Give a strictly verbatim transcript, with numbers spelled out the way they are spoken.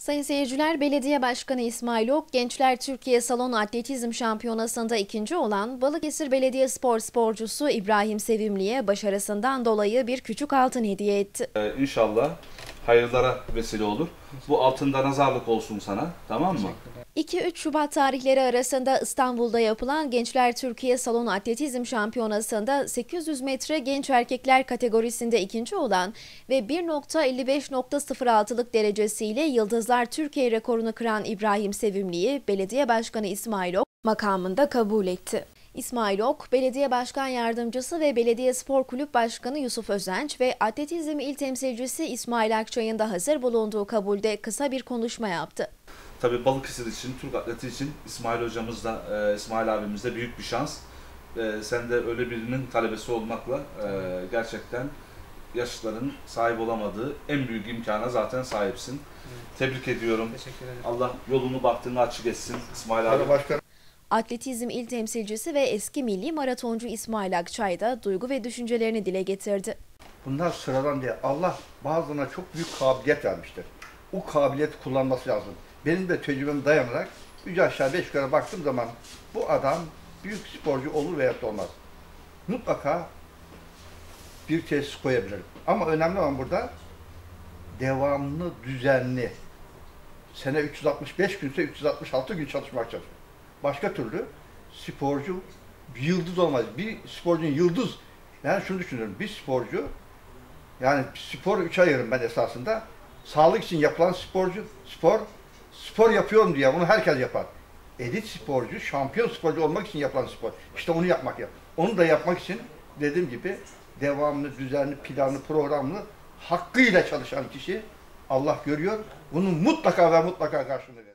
Sayın seyirciler, Belediye Başkanı İsmail Ok, Gençler Türkiye Salon Atletizm Şampiyonası'nda ikinci olan Balıkesir Belediyespor sporcusu İbrahim Sevimli'ye başarısından dolayı bir küçük altın hediye etti. Ee, İnşallah hayırlara vesile olur. Bu altında nazarlık olsun sana, tamam mı? iki üç Şubat tarihleri arasında İstanbul'da yapılan Gençler Türkiye Salon Atletizm Şampiyonası'nda sekiz yüz metre genç erkekler kategorisinde ikinci olan ve bir nokta elli beş nokta sıfır altı'lık derecesiyle Yıldızlar Türkiye rekorunu kıran İbrahim Sevimli'yi Belediye Başkanı İsmail Ok makamında kabul etti. İsmail Ok, Belediye Başkan Yardımcısı ve Belediye Spor Kulüp Başkanı Yusuf Özenç ve Atletizm İl Temsilcisi İsmail Akçay'ın da hazır bulunduğu kabulde kısa bir konuşma yaptı. Tabii Balıkesir için, Türk atleti için İsmail hocamız da, e, İsmail abimiz de büyük bir şans. E, sen de öyle birinin talebesi olmakla e, gerçekten yaşlıların sahip olamadığı en büyük imkana zaten sahipsin. Evet. Tebrik ediyorum. Teşekkür ederim. Allah yolunu baktığını açık etsin İsmail abi. Başkan. Atletizm İl Temsilcisi ve eski milli maratoncu İsmail Akçay da duygu ve düşüncelerini dile getirdi. Bunlar sıradan diye Allah bazılarına çok büyük kabiliyet vermiştir. O kabiliyeti kullanması lazım. Benim de tecrübeme dayanarak üç aşağı beş yukarı baktığım zaman bu adam büyük sporcu olur veya olmaz. Mutlaka bir tesis koyabilirim. Ama önemli olan burada devamlı, düzenli. Sene üç yüz altmış beş günse üç yüz altmış altı gün çalışmak çalışıyor. Başka türlü sporcu yıldız olmaz. Bir sporcunun yıldız, ben şunu düşünüyorum, bir sporcu, yani spor üçe ayırırım ben esasında. Sağlık için yapılan sporcu, spor, spor yapıyorum diye bunu herkes yapar. Elit sporcu, şampiyon sporcu olmak için yapılan spor. İşte onu yapmak yap. Onu da yapmak için dediğim gibi devamlı, düzenli, planlı, programlı, hakkıyla çalışan kişi Allah görüyor. Bunun mutlaka ve mutlaka karşılığını verir.